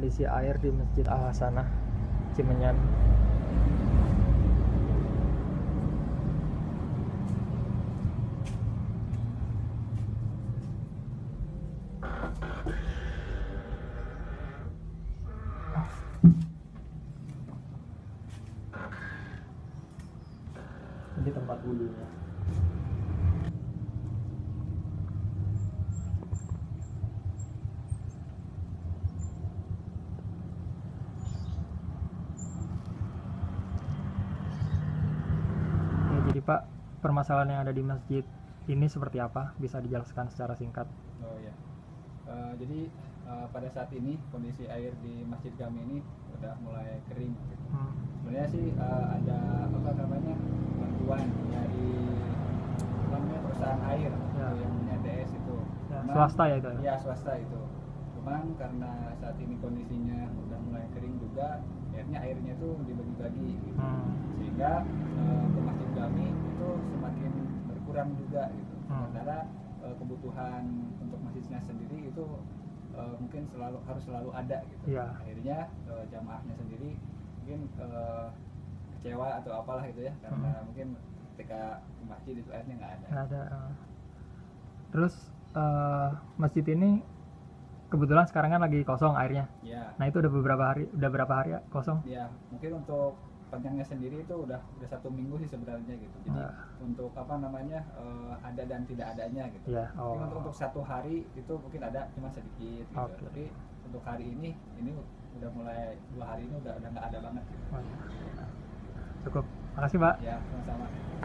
kondisi air di Masjid Al Hasanah Cimenyan. Ini tempat wudhunya. Jadi Pak, permasalahan yang ada di masjid ini seperti apa? Bisa dijelaskan secara singkat? Oh ya. Jadi pada saat ini kondisi air di masjid kami ini udah mulai kering. Gitu. Sebenarnya sih ada apa namanya bantuan dari perusahaan air Ya. yang punya DS itu. Ya, Cuman, swasta ya itu? Iya swasta itu. Cuman karena saat ini kondisinya udah mulai kering juga, akhirnya airnya itu dibagi-bagi. Gitu. Sehingga ke masjid kami itu semakin berkurang juga gitu. Sementara kebutuhan untuk masjidnya sendiri itu mungkin harus selalu ada gitu. Ya. Akhirnya jamaahnya sendiri mungkin kecewa atau apalah gitu ya, karena mungkin ketika ke masjid itu airnya nggak ada. Nggak ada. Terus masjid ini kebetulan sekarang kan lagi kosong airnya. Ya. Nah itu udah berapa hari ya kosong? Ya mungkin untuk panjangnya sendiri itu udah 1 minggu sih sebenarnya gitu. Jadi untuk apa namanya ada dan tidak adanya gitu. Ya. Oh. Mungkin untuk 1 hari itu mungkin ada cuma sedikit gitu. Okay. Tapi untuk hari ini udah mulai 2 hari ini udah nggak ada banget gitu. Cukup. Makasih Pak. Ya sama-sama.